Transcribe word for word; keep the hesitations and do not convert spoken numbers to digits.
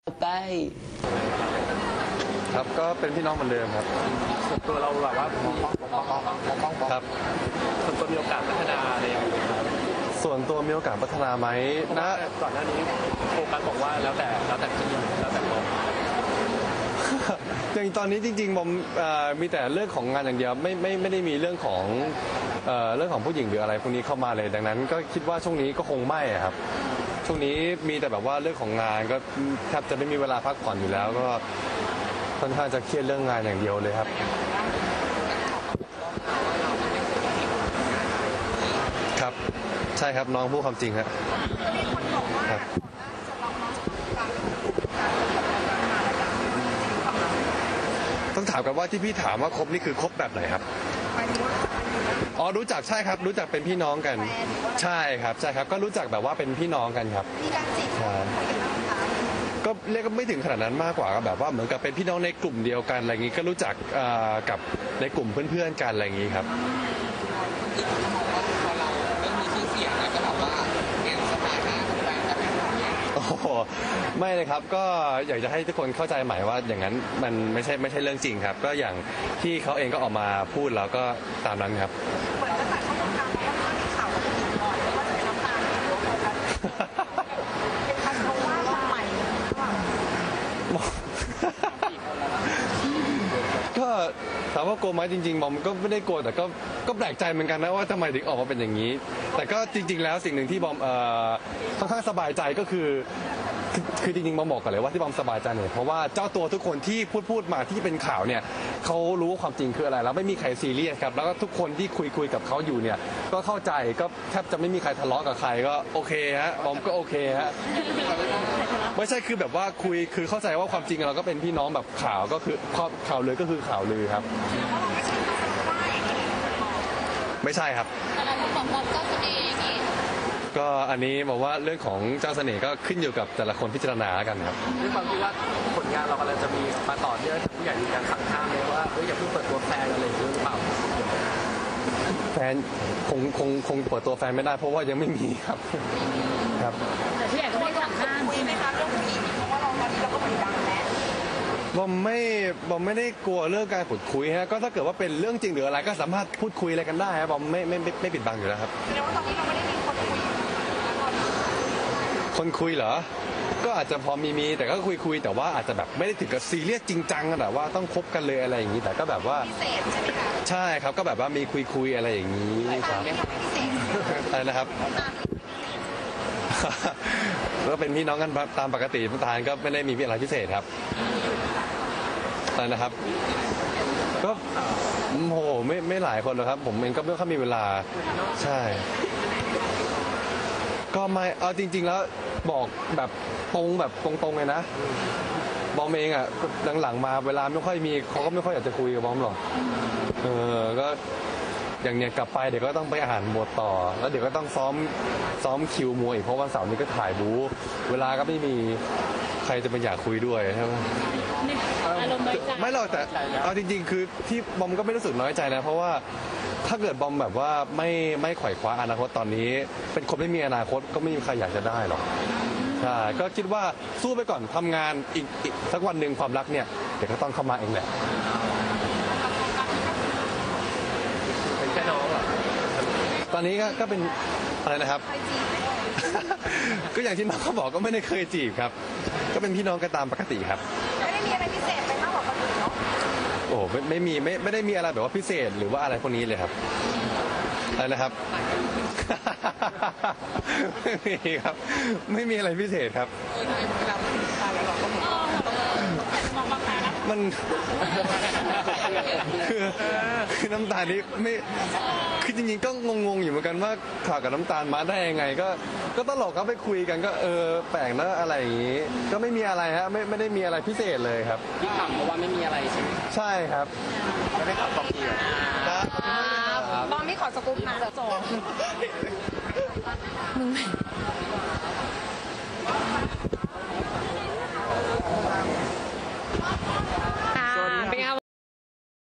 ไปครับก็เป็นพี่น้องเหมือนเดิมครับส่วนตัวเราแบบว่ามีครับส่วนตัวมีโอกาสพัฒนาอะไรอย่างเงี้ยครับส่วนตัวมีโอกาสพัฒนาไหมนะก่อนหน้านี้โฟกัสบอกว่าแล้วแต่แล้วแต่ที่แล้วแต่ตัวอย่างตอนนี้จริงๆผมมีแต่เรื่องของงานอย่างเดียวไม่ไม่ไม่ได้มีเรื่องของเรื่องของผู้หญิงหรืออะไรพวกนี้เข้ามาเลยดังนั้นก็คิดว่าช่วงนี้ก็คงไม่ครับช่วงนี้มีแต่แบบว่าเรื่องของงานก็แทบจะไม่มีเวลาพักผ่อนอยู่แล้วก็ค่อนข้างจะเครียดเรื่องงานอย่างเดียวเลยครับครับใช่ครับน้องพูดความจริงครับครับต้องถามกันว่าที่พี่ถามว่าคบนี่คือคบแบบไหนครับอ๋อรู้จักใช่ครับรู้จักเป็นพี่น้องกันใช่ครับใช่ครับก็รู้จักแบบว่าเป็นพี่น้องกันครับใช่ก็เรียกก็ไม่ถึงขนาดนั้นมากกว่าก็แบบว่าเหมือนกับเป็นพี่น้องในกลุ่มเดียวกันอะไรอย่างนี้ก็รู้จักกับในกลุ่มเพื่อนๆกันอะไรอย่างนี้ครับโอ้ไม่เลยครับก็อยากจะให้ทุกคนเข้าใจใหม่ว่าอย่างนั้นมันไม่ใช่ไม่ใช่เรื่องจริงครับก็อย่างที่เขาเองก็ออกมาพูดแล้วก็ตามนั้นครับเหมือนจะตัดข้อมูลทางว่ามีข่าวว่าผู้หญิงก่อนว่าจะเป็นน้ำตาลเป็นคำเขาว่าทำไมก็ถามว่าโกรธไหมจริงๆบอมก็ไม่ได้โกรธแต่ก็ก็แปลกใจเหมือนกันนะว่าทำไมถึงออกมาเป็นอย่างนี้แต่ก็จริงๆแล้วสิ่งหนึ่งที่บอมเอ่อค่อนข้างสบายใจก็คือคือจริงๆบอมบอกกันเลยว่าที่บอมสบายใจเนี่ยเพราะว่าเจ้าตัวทุกคนที่พูดพูดมาที่เป็นข่าวเนี่ยเขารู้ว่าความจริงคืออะไรแล้วไม่มีใครซีเรียสครับแล้วก็ทุกคนที่คุยคุยกับเขาอยู่เนี่ยก็เข้าใจก็แทบจะไม่มีใครทะเลาะกับใครก็โอเคฮะบอมก็โอเคฮะไม่ใช่คือแบบว่าคุยคือเข้าใจว่าความจริงเราก็เป็นพี่น้องแบบข่าวก็คือข่าวลือก็คือข่าวลือครับไม่ใช่ครับก็อันนี้บอกว่าเรื่องของเจ้าเสน่ห์ก็ขึ้นอยู่กับแต่ละคนพิจารณากันครับด้วยความที่ว่าผลงานเรากำลังจะมีมาต่อเนื่องผู้ใหญ่มีการสั่งห้ามเลยว่าเฮ้ยอย่าเพิ่งเปิดตัวแฟนอะไรหรือเปล่าแฟนคงคงคงเปิดตัวแฟนไม่ได้เพราะว่ายังไม่มีครับครับแต่ผู้ใหญ่ก็ไม่สั่งห้ามใช่ไหมคะเรื่องผู้หญิงเพราะว่าเราตอนนี้เราก็เหมือนดังแล้วบอมไม่บอมไม่ได้กลัวเรื่องการพูดคุยฮะก็ถ้าเกิดว่าเป็นเรื่องจริงหรืออะไรก็สามารถพูดคุยอะไรกันได้ครับบอมไม่ไม่ไม่ปิดบังอยู่แล้วครับแสดงว่าตอนนี้เราไม่ได้มีคนคุยคนคุยเหรอก็อาจจะพอมีมีแต่ก็คุยคุยแต่ว่าอาจจะแบบไม่ได้ถึงกับซีเรียสจริงจังแบบว่าต้องคบกันเลยอะไรอย่างนี้แต่ก็แบบว่าพิเศษใช่ไหมคะใช่ครับก็แบบว่ามีคุยคุยอะไรอย่างนี้ครับอะไรนะครับก็เป็นพี่น้องกันตามปกติน้ำตาลก็ไม่ได้มีอะไรพิเศษครับอะไรนะครับก็โอ้โหไม่ไม่หลายคนหรอกครับผมเองก็ไม่ค่อยมีเวลาใช่ก็ไม่เอาจริงๆแล้วบอกแบบตรงแบบตรงๆเลยนะบอมเองอ่ะหลังๆมาเวลาไม่ค่อยมีเขาก็ไม่ค่อยอยากจะคุยกับบอมหรอกเออก็อย่างเนี้ยกลับไปเดี๋ยวก็ต้องไปอ่านบทต่อแล้วเดี๋ยวก็ต้องซ้อมซ้อมคิวมวยอีกเพราะวันเสาร์นี้ก็ถ่ายบู๊เวลาก็ไม่มีใครจะไปอยากคุยด้วยใช่ไหมอารมณ์น้อยใจไม่หรอกแต่เอาจริงๆคือที่บอมก็ไม่รู้สึกน้อยใจนะเพราะว่าถ้าเกิดบอมแบบว่าไม่ไม่ไขว่คว้าอนาคตตอนนี้เป็นคนไม่มีอนาคตก็ไม่มีใครอยากจะได้หรอกใช่ก็คิดว่าสู้ไปก่อนทำงานอีกอีกสักวันหนึ่งความรักเนี่ยเดี๋ยวก็ต้องเข้ามาเองแหละเป็นแค่น้องเหรอตอนนี้ก็ก็เป็นอะไรนะครับก็อย่างที่น้องเขาบอกก็ไม่ได้เคยจีบครับก็เป็นพี่น้องกันตามปกติครับไม่ได้มีอะไรพิเศษไปมากกว่าคนอื่นเนาะโอ้ไม่ไม่มีไม่ไม่ได้มีอะไรแบบว่าพิเศษหรือว่าอะไรพวกนี้เลยครับอะไรนะครับไม่มีครับไม่มีอะไรพิเศษครับมันคือคือน้ำตาลนี่ไม่คือจริงๆก็งงๆอยู่เหมือนกันว่าข่าวกับน้ำตาลมาได้ยังไงก็ก็ตลกครับไปคุยกันก็เออแปลกนะอะไรอย่างงี้ก็ไม่มีอะไรฮะไม่ไม่ได้มีอะไรพิเศษเลยครับที่ถามเพราะว่าไม่มีอะไรใช่ไหมใช่ครับไม่ได้ขับบอกพี่ครับบอมไม่ขอสกุปนะจบมึง